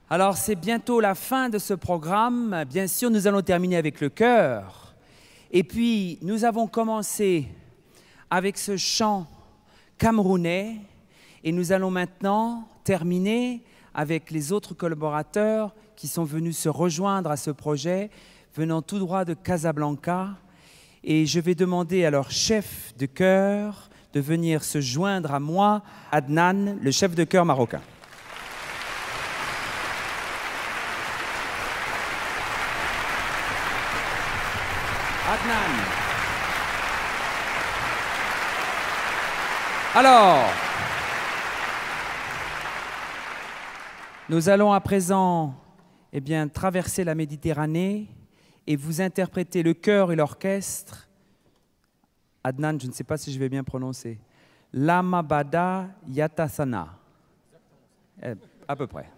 Alors, c'est bientôt la fin de ce programme. Bien sûr, nous allons terminer avec le chœur. Et puis, nous avons commencé avec ce chant camerounais. Et nous allons maintenant terminer avec les autres collaborateurs qui sont venus se rejoindre à ce projet, venant tout droit de Casablanca. Et je vais demander à leur chef de chœur de venir se joindre à moi, Adnan, le chef de chœur marocain. Adnan. Alors, nous allons à présent traverser la Méditerranée et vous interpréter le chœur et l'orchestre. Adnan, je ne sais pas si je vais bien prononcer. Lamabada Yatasana. À peu près.